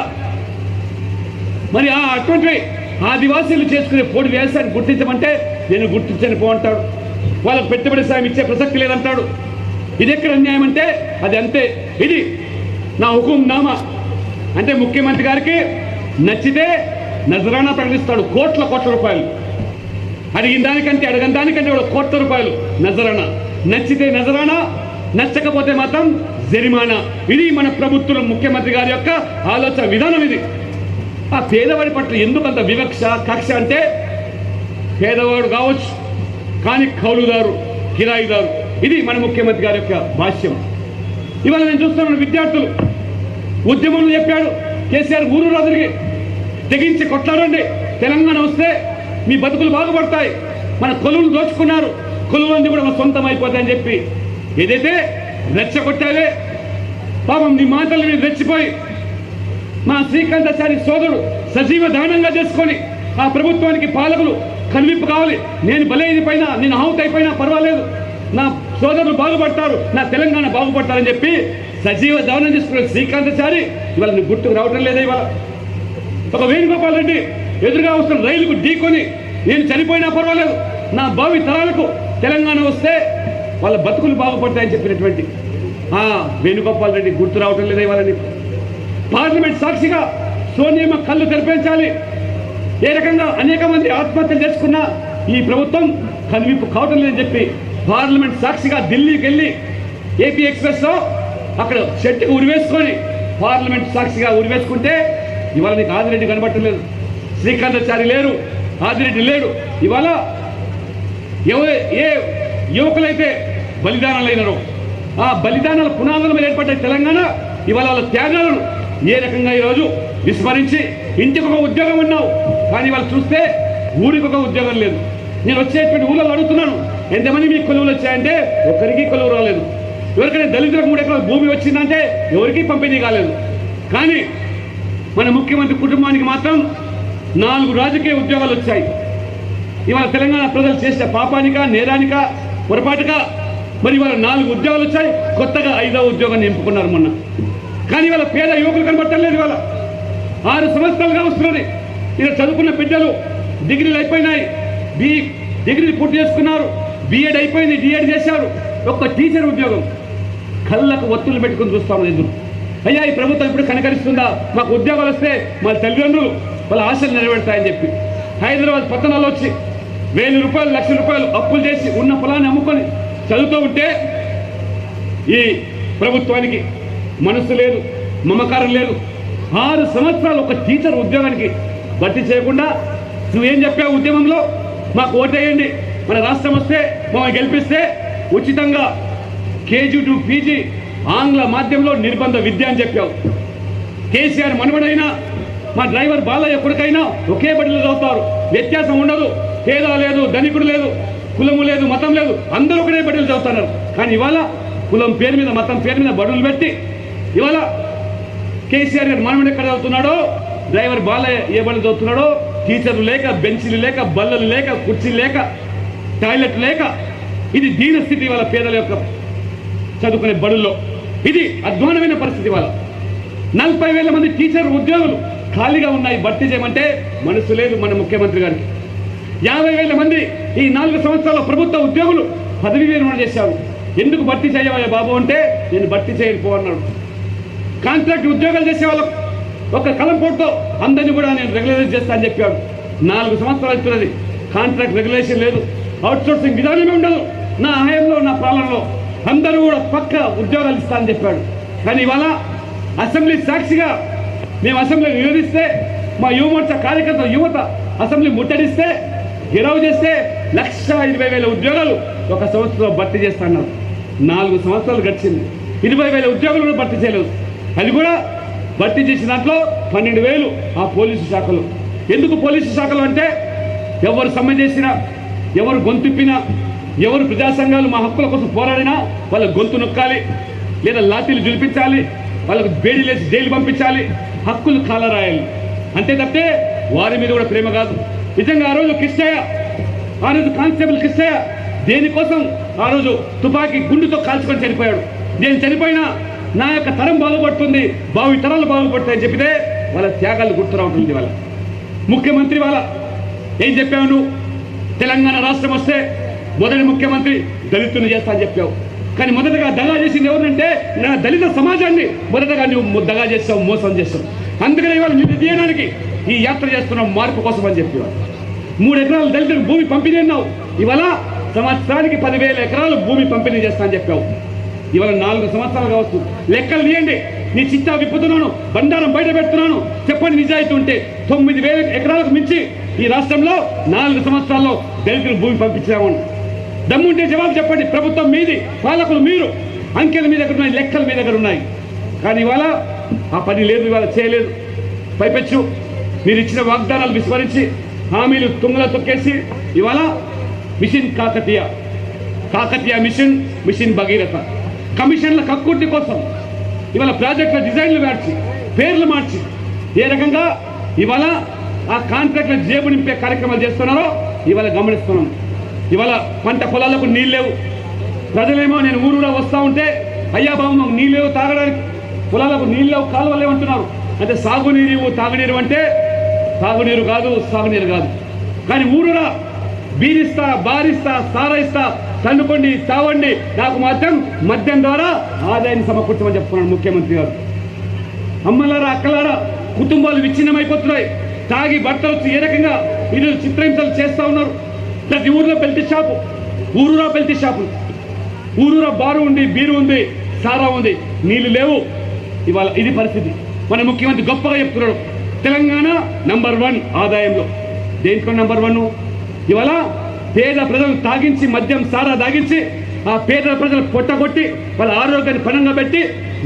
మరి అటువంటి ఆదివాసీలు చేసుకునే పోడు వ్యవసాయాన్ని గుర్తించమంటే నేను గుర్తించని పోంటాడు. వాళ్ళకు పెట్టుబడి సాయం ఇచ్చే ప్రసక్తి లేదంటాడు. ఇది ఎక్కడ అన్యాయం అంటే అది అంతే. ఇది నా హుకుంనామా అంటే ముఖ్యమంత్రి గారికి నచ్చితే నజరానా ప్రకటిస్తాడు కోట్ల రూపాయలు. అడిగిన దానికంటే అడగని దానికంటే కూడా కోట్ల రూపాయలు నజరానా. నచ్చితే నజరానా, నచ్చకపోతే మాత్రం జరిమానా. ఇది మన ప్రభుత్వం, ముఖ్యమంత్రి గారి యొక్క ఆలోచన విధానం. ఇది ఆ పేదవాడి పట్ల ఎందుకంత వివక్ష, కక్ష అంటే పేదవాడు కావచ్చు కానీ కౌలుదారు, కిరాయిదారు, ఇది మన ముఖ్యమంత్రి గారి యొక్క భాష్యం. ఇవాళ నేను చూస్తున్నాను, విద్యార్థులు ఉద్యమంలో చెప్పాడు కేసీఆర్ ఊరు రాజులకి తెగించి కొట్లాడండి, తెలంగాణ వస్తే మీ బతుకులు బాగుపడతాయి, మన కొలువులు దోచుకున్నారు, కొలువులన్నీ కూడా మన సొంతం అయిపోతాయని చెప్పి ఏదైతే రెచ్చగొట్టావే, పాపం నీ మాటలు మీరు రెచ్చిపోయి మా శ్రీకాంతాచారి సోదరుడు సజీవ దానంగా చేసుకొని ఆ ప్రభుత్వానికి పాలకులు కనువిప్పు కావాలి, నేను బలైపోయినా, నేను ఆహుతి అయిపోయినా పర్వాలేదు, నా సోదరులు బాగుపడతారు, నా తెలంగాణ బాగుపడతారని చెప్పి సజీవ దానం చేసుకున్న శ్రీకాంతాచారి ఇవాళ నీకు గుర్తుకు రావటం లేదా? ఇవాళ ఒక వేణుగోపాల్ రెడ్డి ఎదురుగా వస్తున్న రైలుకు ఢీకొని నేను చనిపోయినా పర్వాలేదు, నా భావి తరాలకు తెలంగాణ వస్తే వాళ్ళ బతుకులు బాగుపడతాయని చెప్పినటువంటి వేణుగోపాల్ రెడ్డి గుర్తు రావటం లేదా ఇవాళ? పార్లమెంట్ సాక్షిగా సోనియమ్మ కళ్ళు తెరిపించాలి. ఏ రకంగా అనేక మంది ఆత్మహత్యలు చేసుకున్న ఈ ప్రభుత్వం కనువిప్పు కావటం లేదని చెప్పి పార్లమెంట్ సాక్షిగా ఢిల్లీకి వెళ్ళి ఏపీ ఎక్స్ప్రెస్లో అక్కడ చెట్టుకు ఉరివేసుకొని పార్లమెంట్ సాక్షిగా ఉరివేసుకుంటే ఇవాళ నీకు ఆదిరెడ్డి కనబట్టలేదు, శ్రీకాంతాచారి లేరు, ఆదిరెడ్డి లేడు. ఇవాళ ఏ యువకులైతే బలిదానాలు అయినారో ఆ బలిదానాల పునాదుల మీద ఏర్పడ్డ తెలంగాణ ఇవాళ వాళ్ళ త్యాగాలను ఏ రకంగా ఈరోజు విస్మరించి ఇంటికి ఒక ఉద్యోగం ఉన్నావు కానీ వాళ్ళు చూస్తే ఊరికి ఒక ఉద్యోగం లేదు. నేను వచ్చేటువంటి ఊళ్ళో అడుగుతున్నాను, ఎంతమంది మీకు కొలువులు వచ్చాయంటే ఒక్కరికి కొలువు రాలేదు. ఎవరికైనా దళితులకు 3 ఎకరాల భూమి వచ్చిందంటే ఎవరికి పంపిణీ కాలేదు. కానీ మన ముఖ్యమంత్రి కుటుంబానికి మాత్రం 4 రాజకీయ ఉద్యోగాలు వచ్చాయి. ఇవాళ తెలంగాణ ప్రజలు చేసిన పాపానిక, నేరానిక, పొరపాటుగా మరి ఇవాళ 4 ఉద్యోగాలు వచ్చాయి. కొత్తగా 5వ ఉద్యోగాన్ని ఎంపుకున్నారు మొన్న. కానీ ఇవాళ పేద యువకులు కనబట్టలేదు. ఇవాళ 6 సంవత్సరాలుగా వస్తున్నది. ఇలా చదువుకున్న బిడ్డలు డిగ్రీలు అయిపోయినాయి, డిగ్రీలు పూర్తి చేసుకున్నారు, బీఎడ్ అయిపోయింది, డిఎడ్ చేశారు. ఒక్క టీచర్ ఉద్యోగం కళ్ళకు ఒత్తులు పెట్టుకుని చూస్తాము ఎదురు. అయ్యా ఈ ప్రభుత్వం ఇప్పుడు కనకరిస్తుందా? మాకు ఉద్యోగాలు వస్తే మా తల్లిదండ్రులు వాళ్ళ ఆశలు నెరవేరుతాయని చెప్పి హైదరాబాద్ పట్టణాల్లో వచ్చి 1000 రూపాయలు, 1,00,000 రూపాయలు అప్పులు చేసి ఉన్న పొలాన్ని అమ్ముకొని చదువుతూ ఉంటే ఈ ప్రభుత్వానికి మనసు లేదు, మమకారం లేదు. 6 సంవత్సరాలు ఒక టీచర్ ఉద్యోగానికి భర్తీ చేయకుండా నువ్వేం చెప్పావు ఉద్యమంలో? మాకు ఓటేయండి, మన రాష్ట్రం వస్తే మమ్మల్ని గెలిపిస్తే ఉచితంగా కేజీ టు పీజీ ఆంగ్ల మాధ్యమంలో నిర్బంధ విద్య అని చెప్పావు. కేసీఆర్ మనవడైనా మా డ్రైవర్ బాలయ్య కొడుకైనా ఒకే బడిలో చదువుతారు, వ్యత్యాసం ఉండదు. పేద లేదు, ధనికుడు లేదు, కులము లేదు, మతం లేదు, అందరూ ఒకటే బడులు చదువుతున్నారు. కానీ ఇవాళ కులం పేరు మీద, మతం పేరు మీద బడులు పెట్టి ఇవాళ కేసీఆర్ గారు మనవడు ఎక్కడ చదువుతున్నాడో, డ్రైవర్ బాలయ్య ఏ బడులు చదువుతున్నాడో, టీచర్లు లేక, బెంచీలు లేక, బల్లలు లేక, కుర్చీలు లేక, టాయిలెట్ లేక, ఇది దీన స్థితి ఇవాళ పేదల యొక్క చదువుకునే బడుల్లో. ఇది అధ్వానమైన పరిస్థితి. ఇవాళ 40,000 మంది టీచర్ ఉద్యోగులు ఖాళీగా ఉన్నాయి, భర్తీ చేయమంటే మనసు లేదు మన ముఖ్యమంత్రి గారికి. 50,000 మంది ఈ 4 సంవత్సరాల ప్రభుత్వ ఉద్యోగులు పదవి విరమణ చేశారు. ఎందుకు భర్తీ చేయవయ్యా బాబు అంటే నేను భర్తీ చేయకపో అన్నాడు. కాంట్రాక్ట్ ఉద్యోగాలు చేసే వాళ్ళకు ఒక కలంపోటుతో అందరినీ కూడా నేను రెగ్యులరైజ్ చేస్తా అని చెప్పాడు. 4 సంవత్సరాలు అవుతున్నది, కాంట్రాక్ట్ రెగ్యులేషన్ లేదు, అవుట్సోర్సింగ్ విధానమే ఉండదు. నా హయాంలో నా పాలనలో అందరూ కూడా పక్క ఉద్యోగాలు ఇస్తా అని చెప్పాడు. కానీ ఇవాళ అసెంబ్లీ సాక్షిగా మేము అసెంబ్లీలో నివేదిస్తే మా యువమోర్చా కార్యకర్త యువత అసెంబ్లీ ముట్టడిస్తే గిరవు చేస్తే 1,20,000 ఉద్యోగాలు ఒక సంవత్సరంలో భర్తీ చేస్తా అన్నారు. 4 సంవత్సరాలు గడిచింది, 20,000 ఉద్యోగాలు కూడా భర్తీ చేయలేదు. అది కూడా భర్తీ చేసిన దాంట్లో 12,000 ఆ పోలీసు శాఖలు. ఎందుకు పోలీసు శాఖలు అంటే ఎవరు సమ్మె చేసినా, ఎవరు గొంతుప్పినా, ఎవరు ప్రజా సంఘాలు మా హక్కుల కోసం పోరాడినా వాళ్ళ గొంతు నొక్కాలి, లేదా లాఠీలు జులిపించాలి, వాళ్ళకు బేడీలేసి జైలు పంపించాలి, హక్కులు కాలరాయాలి. అంతే తప్పితే వారి మీద కూడా ప్రేమ కాదు. నిజంగా ఆ రోజు కృష్ణయ్య, ఆ రోజు కానిస్టేబుల్ కృష్ణయ్య దేనికోసం ఆ రోజు తుపాకీ గుండుతో కాల్చుకొని చనిపోయాడు. నేను చనిపోయినా నా యొక్క తరం బాగుపడుతుంది, భావి తరాలు బాగుపడతాయని చెప్పితే వాళ్ళ త్యాగాలు గుర్తురా ఉంటుంది. వాళ్ళ ముఖ్యమంత్రి వాళ్ళ ఏం చెప్పావు నువ్వు? తెలంగాణ రాష్ట్రం వస్తే మొదటి ముఖ్యమంత్రి దళితుని చేస్తా అని చెప్పావు. కానీ మొదటగా దగా చేసింది ఎవరంటే నా దళిత సమాజాన్ని మొదటగా నువ్వు దగా చేస్తావు, మోసం చేస్తావు. అందుకని ఇవాళ నిన్ను తీయడానికి ఈ యాత్ర చేస్తున్నాం మార్పు కోసం అని చెప్పేవాడు. 3 ఎకరాలు దళితులకు భూమి పంపిణీ అన్నావు, ఇవాళ సంవత్సరానికి 10,000 ఎకరాలు భూమి పంపిణీ చేస్తా అని చెప్పావు. ఇవాళ 4 సంవత్సరాలు కావచ్చు, లెక్కలు తీయండి. నీ చిట్టా విప్పుతున్నాను, బండారం బయట పెడుతున్నాను, చెప్పండి నిజాయితీ ఉంటే 9,000 ఎకరాలకు మించి ఈ రాష్ట్రంలో 4 సంవత్సరాల్లో దళితులకు భూమి పంపించామని దమ్ముంటే జవాబు చెప్పండి. ప్రభుత్వం మీది, పాలకులు మీరు, అంకెల మీ దగ్గర ఉన్నాయి, లెక్కలు మీ దగ్గర ఉన్నాయి. కానీ ఇవాళ ఆ పని లేదు, ఇవాళ చేయలేదు. పైపెచ్చు మీరు ఇచ్చిన వాగ్దానాలు విస్మరించి హామీలు తుంగలో తొక్కేసి ఇవాళ mission Kakatiya mission, mission Bhagiratha కమిషన్ల కక్కుర్తి కోసం ఇవాళ ప్రాజెక్టుల డిజైన్లు మార్చి, పేర్లు మార్చి ఏ రకంగా ఇవాళ ఆ కాంట్రాక్టుల జేబు నింపే కార్యక్రమాలు చేస్తున్నారో ఇవాళ గమనిస్తున్నాం. ఇవాళ పంట పొలాలకు నీళ్ళు లేవు. ప్రజలేమో నేను ఊరూరా వస్తూ ఉంటే అయ్యా బాబు మాకు నీళ్ళు లేవు తాగడానికి, పొలాలకు నీళ్ళు లేవు, కాలువలు లేవంటున్నారు. అంటే సాగునీరు తాగునీరు అంటే తాగునీరు కాదు, సాగునీరు కాదు. కానీ ఊరూరా బీరిస్తా, బారిస్తా, సారైస్తా, తన్నుకోండి, తావండి, నాకు మాత్రం మద్యం ద్వారా ఆదాయాన్ని సమకూర్చమని చెప్తున్నాడు ముఖ్యమంత్రి గారు. అమ్మలారా, అక్కలారా, కుటుంబాలు విచ్ఛిన్నమైపోతున్నాయి. తాగి భర్తలు వచ్చి ఏ రకంగా ఈరోజు చిత్రహింసలు చేస్తూ ఉన్నారు. ప్రతి ఊర్లో పెల్టీ షాపు, ఊరూరా పెల్టీ షాపులు, ఊరూరా బారు ఉంది, బీరు ఉంది, సారా ఉంది, నీళ్లు లేవు. ఇవాళ ఇది పరిస్థితి. మన ముఖ్యమంత్రి గొప్పగా చెప్తున్నాడు తెలంగాణ నంబర్ 1 ఆదాయంలో. దేంట్లో నంబర్ 1? ఇవాళ పేద ప్రజలను తాగించి, మద్యం సారా తాగించి ఆ పేద ప్రజలు పొట్టగొట్టి వాళ్ళ ఆరోగ్యాన్ని పణంగా పెట్టి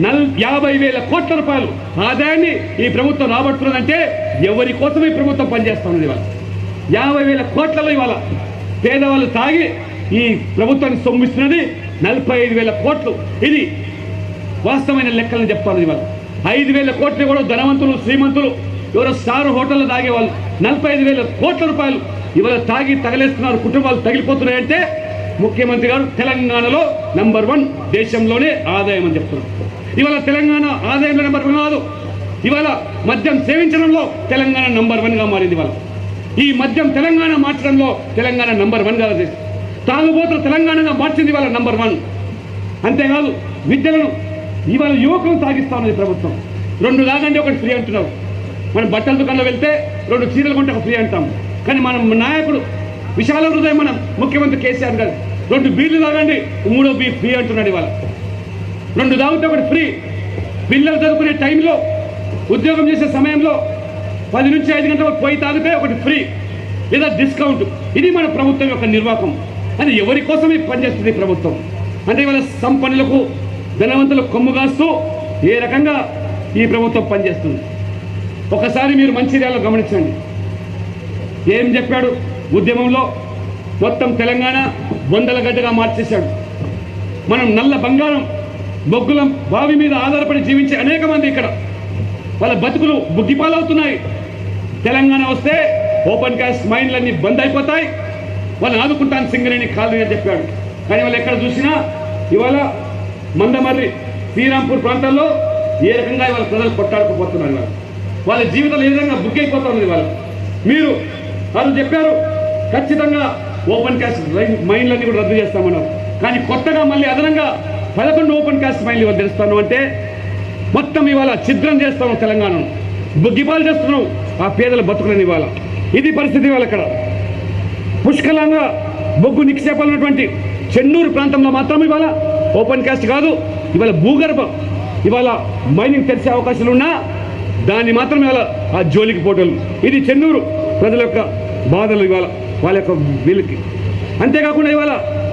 50,000 కోట్ల రూపాయలు ఆదాయాన్ని ఈ ప్రభుత్వం రాబడుతున్నదంటే ఎవరి కోసం ఈ ప్రభుత్వం పనిచేస్తా ఉన్నది. ఇవాళ 50,000 కోట్లలో ఇవాళ పేదవాళ్ళు తాగి ఈ ప్రభుత్వాన్ని సొమ్మిస్తున్నది 45,000 కోట్లు. ఇది వాస్తవమైన లెక్కలను చెప్తాను. ఇవాళ 5,000 కోట్లు కూడా ధనవంతులు, శ్రీమంతులు, ఎవరో స్టార్ హోటల్లో తాగేవాళ్ళు 45,000 కోట్ల రూపాయలు ఇవాళ తాగి తగలేస్తున్నారు, కుటుంబాలు తగిలిపోతున్నాయంటే ముఖ్యమంత్రి గారు తెలంగాణలో నంబర్ 1 దేశంలోనే ఆదాయం అని చెప్తున్నారు. ఇవాళ తెలంగాణ ఆదాయంలో నంబర్ 1 కాదు, ఇవాళ మద్యం సేవించడంలో తెలంగాణ నంబర్ 1గా మారింది. ఇవాళ ఈ మద్యం తెలంగాణ మార్చడంలో తెలంగాణ నంబర్ 1గా తాగుబోతులు తెలంగాణగా మార్చింది ఇవాళ నంబర్ 1. అంతేకాదు విద్యలను ఇవాళ యువకులను తాగిస్తా ఉన్నది ప్రభుత్వం. 2 తాగండి 1 ఫ్రీ అంటున్నారు. మనం బట్టల దుకాణంలో వెళ్తే 2 చీరలు కొంటే 1 ఫ్రీ అంటాం. కానీ మన నాయకుడు విశాల హృదయం మన ముఖ్యమంత్రి కేసీఆర్ గారు 2 బీర్లు తాగండి 3వ బీర్ ఫ్రీ అంటున్నాడు. ఇవాళ 2 తాగితే 1 ఫ్రీ. పిల్లలు చదువుకునే టైంలో, ఉద్యోగం చేసే సమయంలో 10 నుంచి 5 గంటలకు పోయి తాగితే 1 ఫ్రీ లేదా డిస్కౌంట్. ఇది మన ప్రభుత్వం యొక్క నిర్వాహకం. అది ఎవరి కోసమే పనిచేస్తుంది ప్రభుత్వం. అంటే ఇవాళ సంపన్నులకు, ధనవంతులకు కొమ్ము కాస్తూ ఏ రకంగా ఈ ప్రభుత్వం పనిచేస్తుంది. ఒకసారి మీరు మంచిర్యాలలో గమనించండి. ఏం చెప్పాడు ఉద్యమంలో? మొత్తం తెలంగాణ బొందల గడ్డగా మార్చేశాడు. మనం నల్ల బంగారం బొగ్గుల బావి మీద ఆధారపడి జీవించే అనేక మంది ఇక్కడ వాళ్ళ బతుకులు బుగ్గిపాలవుతున్నాయి. తెలంగాణ వస్తే ఓపెన్ కాస్ట్ మైన్లన్నీ బంద్ అయిపోతాయి, వాళ్ళని ఆదుకుంటాను సింగరేణి కాలనీ అని చెప్పాడు. కానీ వాళ్ళు ఎక్కడ చూసినా ఇవాళ మందమర్రి, శ్రీరాంపూర్ ప్రాంతాల్లో ఏ రకంగా ఇవాళ ప్రజలు కొట్టాడుకుపోతున్నారు. వాళ్ళ జీవితాలు ఏ విధంగా బుగ్గైపోతుంది. వాళ్ళు మీరు చెప్పారు ఖచ్చితంగా ఓపెన్ కాస్ట్ మైన్లన్నీ కూడా రద్దు చేస్తామన్నారు. కానీ కొత్తగా మళ్ళీ అదనంగా 11 ఓపెన్ కాస్ట్ మైన్లు ఇవాళ తెరుస్తాను అంటే మొత్తం ఇవాళ ఛిద్రం చేస్తాము తెలంగాణను, బుగ్గిపాలు చేస్తున్నాం ఆ పేదల బతుకులని ఇవాళ. ఇది పరిస్థితి ఇవాళ. అక్కడ పుష్కలంగా బొగ్గు నిక్షేపాలు ఉన్నటువంటి చెన్నూరు ప్రాంతంలో మాత్రం ఇవాళ ఓపెన్ కాస్ట్ కాదు, ఇవాళ భూగర్భం ఇవాళ మైనింగ్ తెరిచే అవకాశాలు ఉన్నా దాన్ని మాత్రం ఇవాళ ఆ జోలికి పోటలు. ఇది చెన్నూరు ప్రజల యొక్క బాధలు ఇవాళ వాళ్ళ యొక్క వీళ్ళకి. అంతేకాకుండా ఇవాళ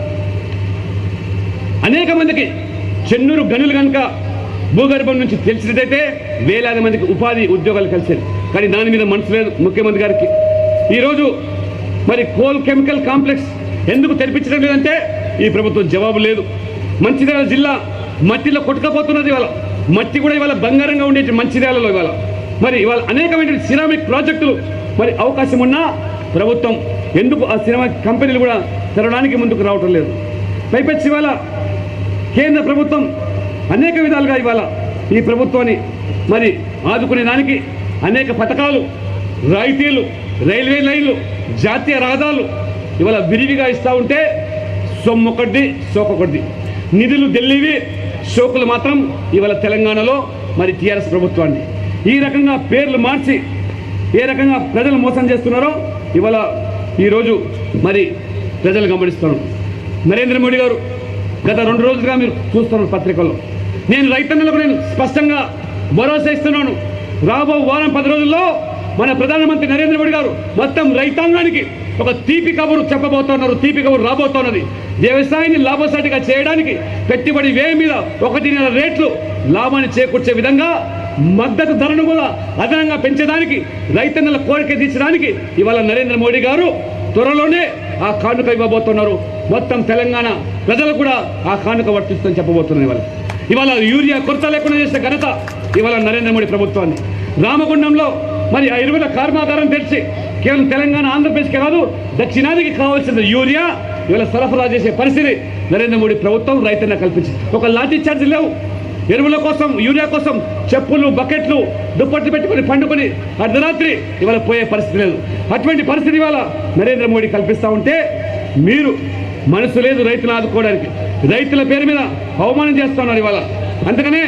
అనేక మందికి చెన్నూరు గనులు కనుక భూగర్భం నుంచి తెలిసినట్టయితే వేలాది మందికి ఉపాధి ఉద్యోగాలు కలిసేది. కానీ దాని మీద మనసు లేదు ముఖ్యమంత్రి గారికి. ఈరోజు మరి కోల్ కెమికల్ కాంప్లెక్స్ ఎందుకు తెరిపించడం లేదంటే ఈ ప్రభుత్వం జవాబు లేదు. మంచిర్యాల జిల్లా మట్టిలో కొట్టుకపోతున్నది ఇవాళ. మట్టి కూడా ఇవాళ బంగారంగా ఉండేది మంచిర్యాలలో ఇవాళ. మరి ఇవాళ అనేకమైన సిరామిక్ ప్రాజెక్టులు మరి అవకాశం ఉన్నా ప్రభుత్వం ఎందుకు ఆ సిరామిక్ కంపెనీలు కూడా తెరవడానికి ముందుకు రావటం లేదు. పైపెచ్చి ఇవాళ కేంద్ర ప్రభుత్వం అనేక విధాలుగా ఇవాళ ఈ ప్రభుత్వాన్ని మరి ఆదుకునే దానికి అనేక పథకాలు, రాయితీలు, రైల్వే లైన్లు, జాతీయ రహదారులు ఇవాళ విరివిగా ఇస్తూ ఉంటే సొమ్మొకటి సోకొకటి. నిధులు ఢిల్లీవి, షోకులు మాత్రం ఇవాళ తెలంగాణలో మరి టీఆర్ఎస్ ప్రభుత్వాన్ని. ఈ రకంగా పేర్లు మార్చి ఏ రకంగా ప్రజలు మోసం చేస్తున్నారో ఇవాళ ఈరోజు మరి ప్రజలు గమనిస్తున్నారు. నరేంద్ర మోడీ గారు గత 2 రోజులుగా మీరు చూస్తున్నారు పత్రికల్లో. నేను రైతన్నలకు నేను స్పష్టంగా భరోసా ఇస్తున్నాను. రాబో వారం 10 రోజుల్లో మన ప్రధానమంత్రి నరేంద్ర మోడీ గారు మొత్తం రైతాంగానికి ఒక తీపి కబురు చెప్పబోతున్నారు. తీపి కబురు రాబోతున్నది. వ్యవసాయాన్ని లాభసాటిగా చేయడానికి పెట్టుబడి వ్యయం మీద 1.5 రేట్లు లాభాన్ని చేకూర్చే విధంగా మద్దతు ధరను కూడా అదనంగా పెంచడానికి, రైతన్నల కోరిక తీర్చడానికి ఇవాళ నరేంద్ర మోడీ గారు త్వరలోనే ఆ కానుక ఇవ్వబోతున్నారు. మొత్తం తెలంగాణ ప్రజలకు కూడా ఆ కానుక వర్తిస్తుందని చెప్పబోతున్నారు. ఇవాళ యూరియా కొరత లేకుండా చేసిన ఘనత ఇవాళ నరేంద్ర మోడీ ప్రభుత్వాన్ని. రామగుండంలో మరి ఆ ఎరువుల కర్మాగారం తెరిచి కేవలం తెలంగాణ, ఆంధ్రప్రదేశ్కే కాదు దక్షిణాదికి కావాల్సిన యూరియా ఇవాళ సరఫరా చేసే పరిస్థితి నరేంద్ర మోడీ ప్రభుత్వం రైతన్న కల్పించింది. ఒక లాఠీ చార్జ్ లేవు. ఎరువుల కోసం, యూరియా కోసం చెప్పులు, బకెట్లు, దుప్పట్లు పెట్టుకొని పండుకొని అర్ధరాత్రి ఇవాళ పోయే పరిస్థితి లేదు. అటువంటి పరిస్థితి ఇవాళ నరేంద్ర మోడీ కల్పిస్తూ ఉంటే మీరు మనసు లేదు రైతులు ఆదుకోవడానికి. రైతుల పేరు మీద అవమానం చేస్తున్నారు ఇవాళ. అందుకనే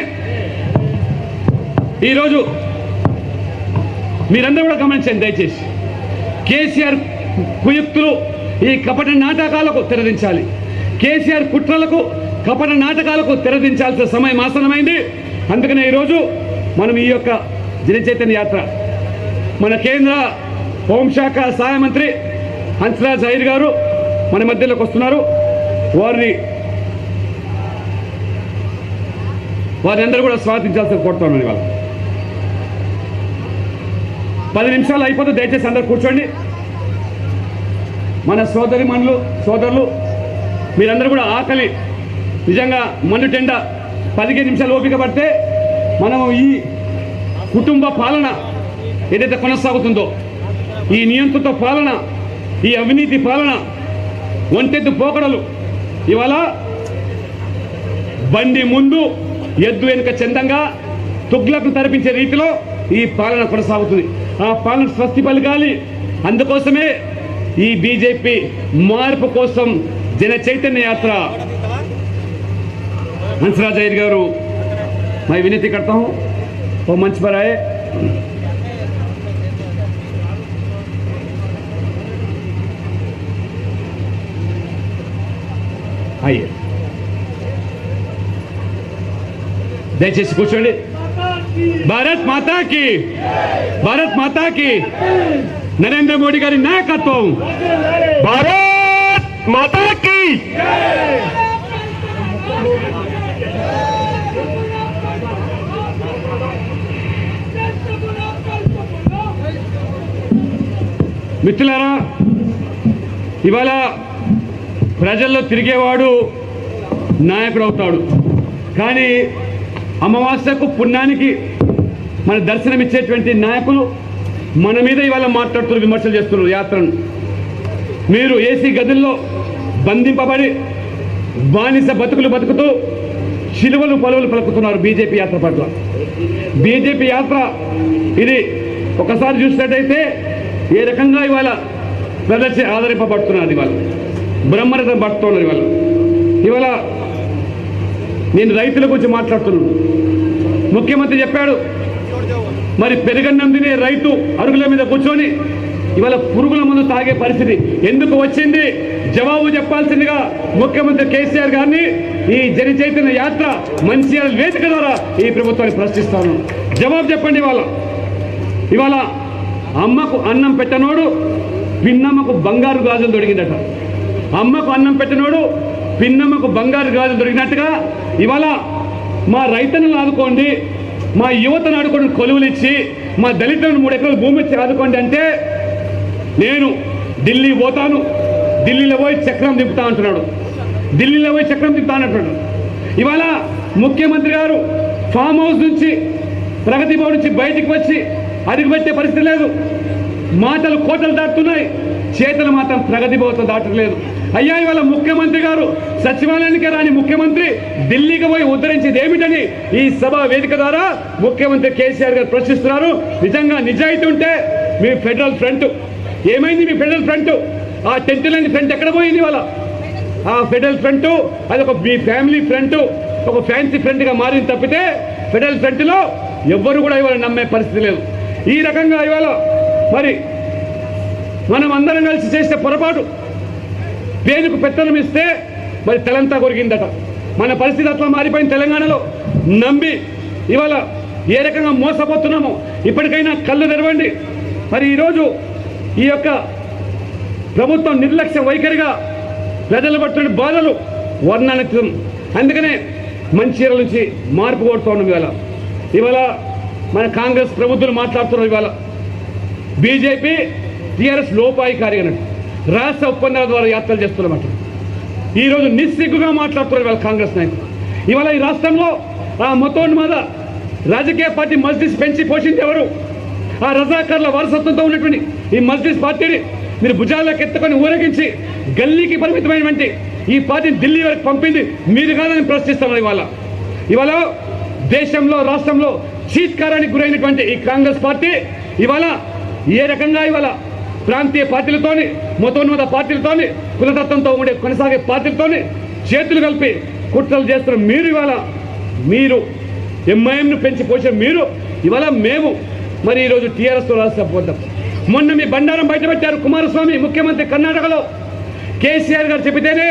ఈరోజు మీరందరూ కూడా గమనించండి దయచేసి. కేసీఆర్ కుయుక్తులు, ఈ కపట నాటకాలకు తెరదించాలి. కేసీఆర్ కుట్రలకు, కపట నాటకాలకు తెరదించాల్సిన సమయం ఆసన్నమైంది. అందుకనే ఈరోజు మనం ఈ యొక్క జన చైతన్య యాత్ర మన కేంద్ర హోంశాఖ సహాయ మంత్రి హన్స్రాజ్ అయ్యర్ గారు మన మధ్యలోకి వస్తున్నారు. వారిని అందరూ కూడా స్వాగతించాల్సి కోరుతున్నాను. ఇవాళ 10 నిమిషాలు అయిపోతుంది. దయచేసి అందరూ కూర్చోండి. మన సోదరులు మీరందరూ కూడా ఆకలి నిజంగా మన్నుటెండ 15 నిమిషాలు ఓపిక పడితే మనం ఈ కుటుంబ పాలన ఏదైతే కొనసాగుతుందో, ఈ నియంత్రిత పాలన, ఈ అవినీతి పాలన, ఒంటెద్దు పోకడలు ఇవాళ బండి ముందు ఎద్దు వెనుక చందంగా తుగ్లకు తరపించే రీతిలో ఈ పాలన కొనసాగుతుంది. ఆ పాలన స్వస్తి పలకాలి. అందుకోసమే ఈ బీజేపీ మార్పు కోసం జన చైతన్య యాత్ర. हंसराज अय्यर गारू मैं विनती करता हूँ वो मंच पर आए। आइए दयచేసి కూర్చోండి। भारत माता की, भारत माता की, नरेंद्र मोदी गारी नायकत्వం, भारत माता की। మిత్రులారా, ఇవాళ ప్రజల్లో తిరిగేవాడు నాయకుడు అవుతాడు, కానీ అమావాస్యకు పుణ్యానికి మన దర్శనమిచ్చేటువంటి నాయకులు మన మీద ఇవాళ మాట్లాడుతున్నారు, విమర్శలు చేస్తున్నారు యాత్రను। మీరు ఏసీ గదుల్లో బంధింపబడి బానిస బతుకులు బతుకుతూ శిలువలు పలువులు పలుకుతున్నారు బీజేపీ యాత్ర పట్ల। బీజేపీ యాత్ర ఇది ఒకసారి చూసినట్టయితే ఏ రకంగా ఇవాళ ప్రదర్శి ఆదరింపబడుతున్నది. ఇవాళ బ్రహ్మరథం పడుతున్నారు. ఇవాళ నేను రైతుల గురించి మాట్లాడుతున్నాను. ముఖ్యమంత్రి చెప్పాడు, మరి పెరుగన్నం తినే రైతు అరుగుల మీద కూర్చొని ఇవాళ పురుగుల మందు తాగే పరిస్థితి ఎందుకు వచ్చింది? జవాబు చెప్పాల్సిందిగా ముఖ్యమంత్రి కేసీఆర్ గారిని ఈ జన చైతన్య యాత్ర మంచిర్యాల వేదిక ద్వారా ఈ ప్రభుత్వాన్ని ప్రశ్నిస్తాను. జవాబు చెప్పండి. ఇవాళ అమ్మకు అన్నం పెట్టనోడు పిన్నమ్మకు బంగారు గాజులు దొరికిందట. అమ్మకు అన్నం పెట్టనోడు పిన్నమ్మకు బంగారు గాజులు దొరికినట్టుగా ఇవాళ మా రైతులను ఆదుకోండి, మా యువతను ఆదుకోండి, కొలువులు ఇచ్చి మా దళితులను 3 ఎకరాలు భూమి ఇచ్చి ఆదుకోండి అంటే నేను ఢిల్లీ పోతాను, ఢిల్లీలో పోయి చక్రం దింపుతా అంటున్నాడు. ఢిల్లీలో పోయి చక్రం దింపుతా అంటున్నాడు. ఇవాళ ముఖ్యమంత్రి గారు ఫామ్ హౌస్ నుంచి ప్రగతి భవన్ నుంచి బయటికి వచ్చి అడుగుపెట్టే పరిస్థితి లేదు. మాటలు కోటలు దాటుతున్నాయి, చేతులు మాత్రం ప్రగతి భవన్ దాటలేదు. అయ్యా, ఇవాళ ముఖ్యమంత్రి గారు సచివాలయానికి రాని ముఖ్యమంత్రి ఢిల్లీకి పోయి ఉద్ధరించేది ఏమిటని ఈ సభ వేదిక ద్వారా ముఖ్యమంత్రి కేసీఆర్ గారు ప్రశ్నిస్తున్నారు. నిజంగా నిజాయితీ ఉంటే మీ ఫెడరల్ ఫ్రంట్ ఏమైంది? మీ ఫెడరల్ ఫ్రంట్ ఆ టెంట్ లేని ఫ్రంట్ ఎక్కడ పోయింది? ఇవాళ ఆ ఫెడరల్ ఫ్రంట్ అది ఒక మీ ఫ్యామిలీ ఫ్రంట్, ఒక ఫ్యాన్సీ ఫ్రంట్గా మారింది తప్పితే ఫెడరల్ ఫ్రంట్లో ఎవ్వరు కూడా ఇవాళ నమ్మే పరిస్థితి లేదు. ఈ రకంగా ఇవాళ మరి మనం అందరం కలిసి చేసే పొరపాటు, పేరుకు పెత్తనం ఇస్తే మరి తెలంతా కొరిగిందట. మన పరిస్థితి అట్లా మారిపోయింది. తెలంగాణలో నమ్మి ఇవాళ ఏ రకంగా మోసపోతున్నామో ఇప్పటికైనా కళ్ళు తెరవండి. మరి ఈరోజు ఈ యొక్క ప్రభుత్వం నిర్లక్ష్య వైఖరిగా ప్రజలు పడుతున్న బాధలు వర్ణాతీతం. అందుకనే మంచిర్యాల నుంచి మార్పు కోరుతున్నాం. ఇవాళ మన కాంగ్రెస్ ప్రభుత్వాలు మాట్లాడుతున్నారు. ఇవాళ బీజేపీ టీఆర్ఎస్ లోపాయికారి అన్నట్టు రాష్ట్ర ఒప్పందాల ద్వారా యాత్రలు చేస్తున్నమాట. ఈరోజు నిస్సిగ్గుగా మాట్లాడుతున్నారు ఇవాళ కాంగ్రెస్ నాయకులు. ఇవాళ ఈ రాష్ట్రంలో ఆ మతోన్మాద రాజకీయ పార్టీ మజ్లిస్ పెంచి పోషించేవారు, ఆ రజాకార్ల వారసత్వంతో ఉన్నటువంటి ఈ మజ్లిస్ పార్టీని మీరు భుజాలకు ఎత్తుకొని ఊరేగించి గల్లీకి పరిమితమైనటువంటి ఈ పార్టీని ఢిల్లీ వరకు పంపింది మీరు కాదని ప్రశ్నిస్తున్నారు. ఇవాళ దేశంలో రాష్ట్రంలో చీత్కారానికి గురైనటువంటి ఈ కాంగ్రెస్ పార్టీ ఇవాళ ఏ రకంగా ఇవాళ ప్రాంతీయ పార్టీలతోని, మతోన్మత పార్టీలతోని, కులతత్వంతో ఉండే కొనసాగే పార్టీలతోని చేతులు కలిపి కుట్రలు చేస్తున్న మీరు ఎంఐఎంను పెంచి పోసిన మీరు ఇవాళ మేము మరి ఈరోజు టీఆర్ఎస్తో రాష్ట్రపోతాం. మొన్న మీ బండారం బయటపెట్టారు కుమారస్వామి ముఖ్యమంత్రి కర్ణాటకలో. కేసీఆర్ గారు చెప్పితేనే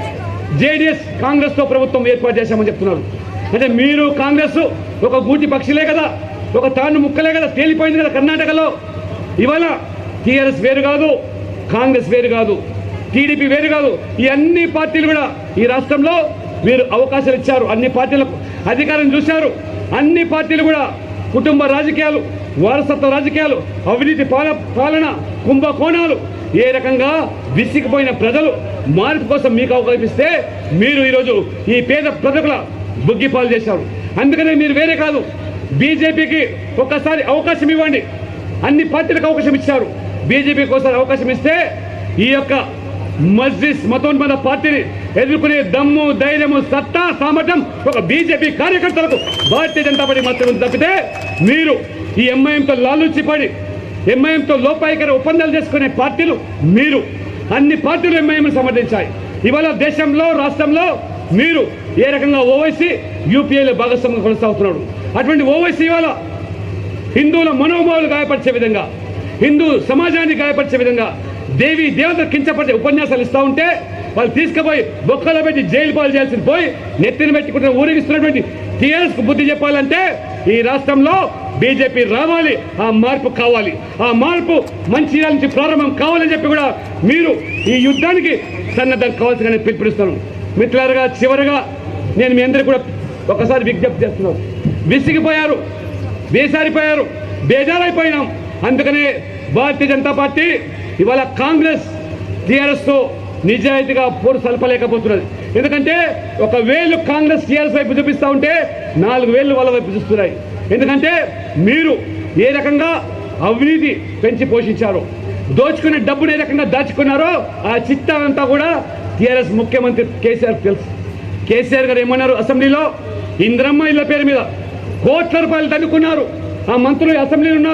జేడీఎస్ కాంగ్రెస్తో ప్రభుత్వం ఏర్పాటు చేశామని చెప్తున్నారు. అంటే మీరు కాంగ్రెస్ ఒక గూటి పక్షులే కదా, ఒక తాను ముక్కలే కదా, తేలిపోయింది కదా కర్ణాటకలో. ఇవాళ టీఆర్ఎస్ వేరు కాదు, కాంగ్రెస్ వేరు కాదు, టీడీపీ వేరు కాదు. ఈ అన్ని పార్టీలు కూడా ఈ రాష్ట్రంలో మీరు అవకాశాలు ఇచ్చారు, అన్ని పార్టీలకు అధికారం చూశారు. అన్ని పార్టీలు కూడా కుటుంబ రాజకీయాలు, వారసత్వ రాజకీయాలు, అవినీతి పాలన, కుంభకోణాలు, ఏ రకంగా విసిగిపోయిన ప్రజలు మార్పు కోసం మీకు అవకాశం ఇస్తే మీరు ఈరోజు ఈ పేద ప్రజల బుగ్గిపాలు చేశారు. అందుకనే మీరు వేరే కాదు. బీజేపీకి ఒక్కసారి అవకాశం ఇవ్వండి. అన్ని పార్టీలకు అవకాశం ఇచ్చారు. బీజేపీకి ఒకసారి అవకాశం ఇస్తే ఈ యొక్క మజ్లిస్ మతోన్మత పార్టీని ఎదుర్కొనే దమ్ము, ధైర్యము, సత్తా, సామర్థ్యం ఒక బీజేపీ కార్యకర్తలకు భారతీయ జనతా పార్టీ మాత్రం తప్పితే మీరు ఈ ఎంఐఎంతో లాలూచిపడి ఎంఐఎంతో లోపాయికర ఒప్పందాలు చేసుకునే పార్టీలు మీరు. అన్ని పార్టీలు ఎంఐఎంను సమర్థించాయి. ఇవాళ దేశంలో రాష్ట్రంలో మీరు ఏ రకంగా ఓవైసీ యూపీఏలో భాగస్వామ్యం కొనసాగుతున్నాడు. అటువంటి ఓవైసీ ఇవాళ హిందువుల మనోభావాలు గాయపరిచే విధంగా, హిందూ సమాజాన్ని గాయపరిచే విధంగా, దేవి దేవతలు కించపరిచే ఉపన్యాసాలు ఇస్తూ ఉంటే వాళ్ళు తీసుకుపోయి బొక్కలో పెట్టి జైలు పాలు చేయాల్సింది పోయి నెత్తిని పెట్టుకుంటున్న ఊరేగిస్తున్నటువంటి టీఆర్ఎస్కు బుద్ధి చెప్పాలంటే ఈ రాష్ట్రంలో బీజేపీ రావాలి, ఆ మార్పు కావాలి. ఆ మార్పు మంచిర్యాల నుంచి ప్రారంభం కావాలని చెప్పి కూడా మీరు ఈ యుద్ధానికి సన్నద్ధం కావాల్సిందని పిలుపునిస్తాను. మిత్రులారా, చివరగా నేను మీ అందరికీ కూడా ఒకసారి విజ్ఞప్తి చేస్తున్నాను. విసిగిపోయారు, వేసారిపోయారు, బేజారైపోయినాం. అందుకనే భారతీయ జనతా పార్టీ ఇవాళ కాంగ్రెస్ టీఆర్ఎస్తో నిజాయితీగా పోరు సలపలేకపోతున్నది. ఎందుకంటే ఒక వేలు కాంగ్రెస్ టీఆర్ఎస్ వైపు చూపిస్తూ ఉంటే 4 వేలు వాళ్ళ వైపు చూస్తున్నాయి. ఎందుకంటే మీరు ఏ రకంగా అవినీతి పెంచి పోషించారో, దోచుకునే డబ్బును ఏ రకంగా దాచుకున్నారో ఆ చిట్టా అంతా కూడా టీఆర్ఎస్ ముఖ్యమంత్రి కేసీఆర్ తెలుసు. కేసీఆర్ గారు ఏమన్నారు అసెంబ్లీలో? ఇంద్రమ్మ ఇళ్ల పేరు మీద కోట్ల రూపాయలు తన్నుకున్నారు. ఆ మంత్రులు అసెంబ్లీలో ఉన్నారు.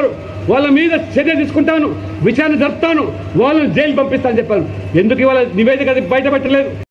వాళ్ళ మీద చర్య తీసుకుంటాను, విచారణ జరుపుతాను, వాళ్ళని జైలు పంపిస్తానని చెప్పాను. ఎందుకు ఇవాళ నివేదిక బయటపెట్టలేదు?